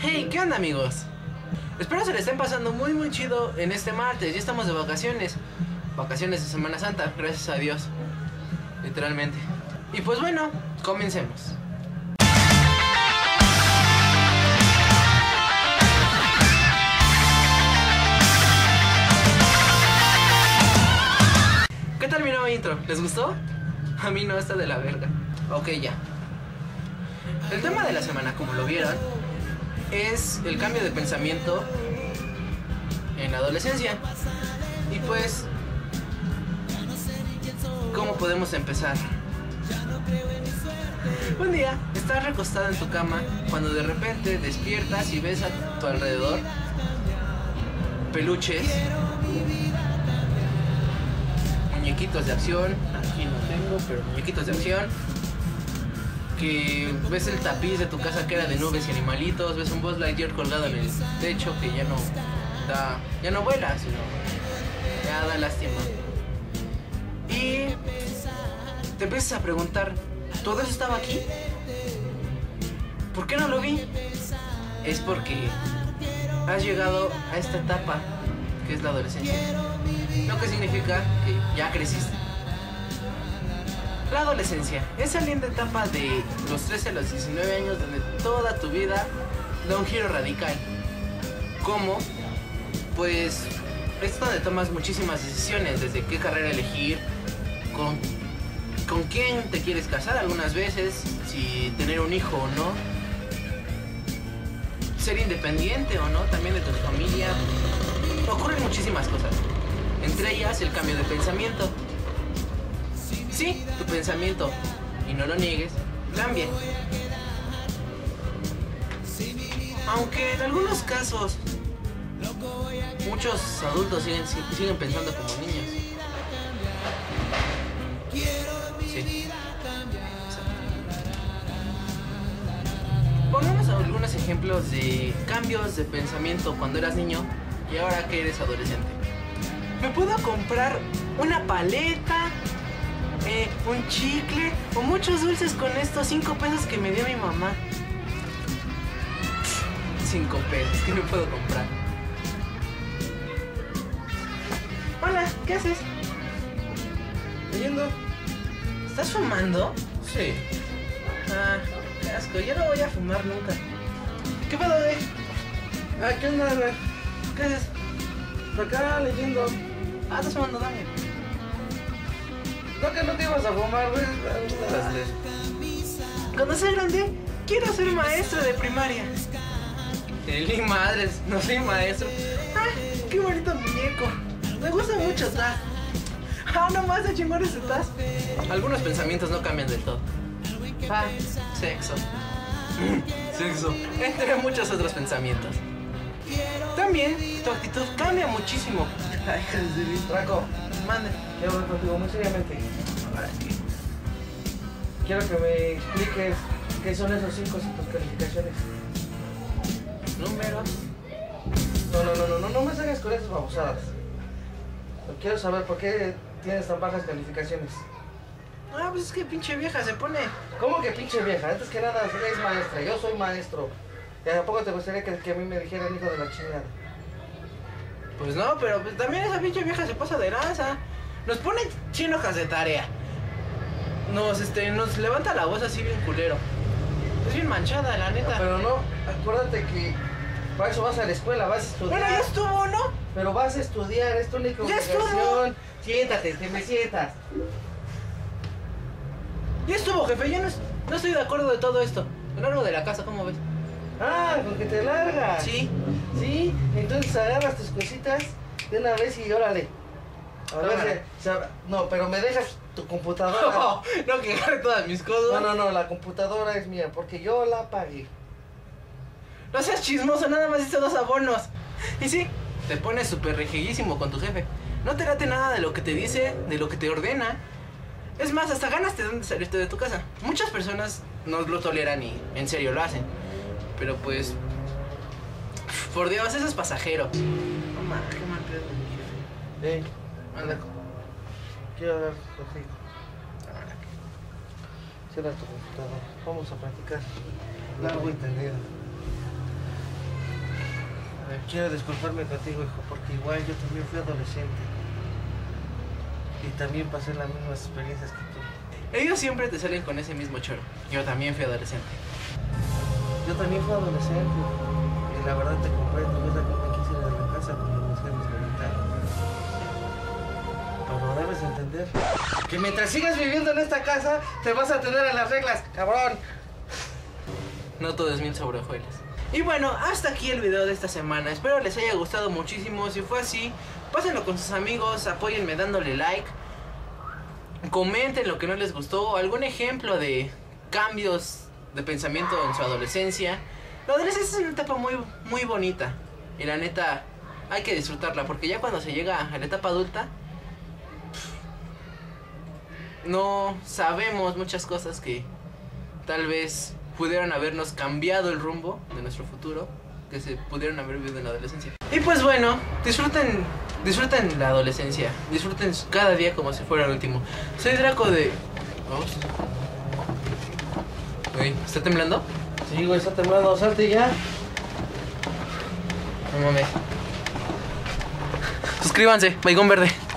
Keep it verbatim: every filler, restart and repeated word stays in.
Hey, ¿qué onda, amigos? Espero se le estén pasando muy muy chido en este martes. Ya estamos de vacaciones. Vacaciones de Semana Santa, gracias a Dios. Literalmente. Y pues bueno, comencemos. ¿Qué tal mi nueva intro? ¿Les gustó? A mí no, está de la verga. Ok, ya. El tema de la semana, como lo vieron, es el cambio de pensamiento en la adolescencia. Y pues, ¿cómo podemos empezar? Un día estás recostado en tu cama cuando de repente despiertas y ves a tu alrededor peluches, muñequitos de acción. Aquí no tengo, pero muñequitos de acción. Que ves el tapiz de tu casa que era de nubes y animalitos, ves un Buzz Lightyear colgado en el techo que ya no da, ya no vuela, sino ya da lástima. Y te empiezas a preguntar, ¿todo eso estaba aquí? ¿Por qué no lo vi? Es porque has llegado a esta etapa que es la adolescencia, lo que significa que ya creciste. La adolescencia es la linda etapa de los trece a los diecinueve años donde toda tu vida da un giro radical. ¿Cómo? Pues es donde tomas muchísimas decisiones, desde qué carrera elegir, con, con quién te quieres casar algunas veces, si tener un hijo o no, ser independiente o no, también de tu familia. Ocurren muchísimas cosas, entre ellas el cambio de pensamiento. Sí, tu pensamiento, y no lo niegues, cambia. Aunque en algunos casos muchos adultos siguen, siguen pensando como niños. Sí. Pongamos algunos ejemplos de cambios de pensamiento cuando eras niño y ahora que eres adolescente. ¿Me puedo comprar una paleta? Eh, un chicle o muchos dulces con estos cinco pesos que me dio mi mamá? Cinco pesos, ¿qué me puedo comprar? Hola, ¿qué haces? Leyendo. ¿Estás fumando? Sí. Ah, qué asco, yo no voy a fumar nunca. ¿Qué pedo, güey? Ah, ¿qué onda, güey? ¿Qué haces? Por acá leyendo. Ah, estás fumando, dame. No, que no te ibas a fumar, güey. Cuando sea grande, quiero ser maestro de primaria. Ni madres, no soy maestro. Ah, qué bonito muñeco. Me gusta mucho Taz. Ah, nomás de chingón ese Taz. Algunos pensamientos no cambian del todo. Ah, sexo. Sexo. Entre muchos otros pensamientos. También tu actitud cambia muchísimo. Ay, Draco, mande. quiero hablar contigo muy seriamente. Quiero que me expliques qué son esos cinco en tus calificaciones. Números. No, no, no, no, no, no me salgas con esas babosadas. Quiero saber por qué tienes tan bajas calificaciones. Ah, pues es que pinche vieja se pone. ¿Cómo que pinche vieja? Antes que nada, es maestra, yo soy maestro. ¿Y a poco te gustaría que, que a mí me dijeran hijo de la chingada? Pues no, pero pues también esa pinche vieja se pasa de lanza. Nos pone cien hojas de tarea. Nos, este, nos levanta la voz así bien culero. Es bien manchada, la neta. No, pero no, acuérdate que para eso vas a la escuela, vas a estudiar. Bueno, ya estuvo, ¿no? Pero vas a estudiar, es tu única ¡Ya estuvo! obligación. Siéntate, te me sientas. Ya estuvo, jefe. Yo no, no estoy de acuerdo de todo esto. Me largo de la casa, ¿cómo ves? Ah, con que te largas. Sí. Sí, entonces agarras tus cositas de una vez y órale. A ver, Órale. si- si- no, pero me dejas tu computadora. No, no, que agarre todas mis cosas. No, no, no, la computadora es mía, porque yo la pagué. No seas chismoso, nada más hice dos abonos. Y sí, te pones súper rejiguísimo con tu jefe. No te late nada de lo que te dice, de lo que te ordena. Es más, hasta ganas te dan de salirte de tu casa. Muchas personas no lo toleran y en serio lo hacen. Pero pues, por Dios, eso es pasajero. No mames, qué mal pedo de mi jefe. Ey, Anda. quiero hablar contigo. Cierra tu computadora. Vamos a practicar largo y tendido. Eh, quiero disculparme contigo, hijo, porque igual yo también fui adolescente. Y también pasé las mismas experiencias que tú. Ellos siempre te salen con ese mismo choro. Yo también fui adolescente. Yo también fui adolescente. Y la verdad te comprendo. Yo también me quise ir de la casa porque mis jefes me gritaron. Pero debes entender que mientras sigas viviendo en esta casa, te vas a tener a las reglas, cabrón. No todo es miel sobre hojuelas. Y bueno, hasta aquí el video de esta semana. Espero les haya gustado muchísimo. Si fue así, pásenlo con sus amigos, apóyenme dándole like. Comenten lo que no les gustó, algún ejemplo de cambios de pensamiento en su adolescencia. La adolescencia es una etapa muy, muy bonita. Y la neta, hay que disfrutarla, porque ya cuando se llega a la etapa adulta, no sabemos muchas cosas que tal vez pudieran habernos cambiado el rumbo de nuestro futuro, que se pudieron haber vivido en la adolescencia. Y pues bueno, disfruten, disfruten la adolescencia, disfruten cada día como si fuera el último. Soy Draco de... Vamos. Uy, ¿está temblando? Sí, güey, está temblando, salte ya. No mames. Suscríbanse, Baigón Verde.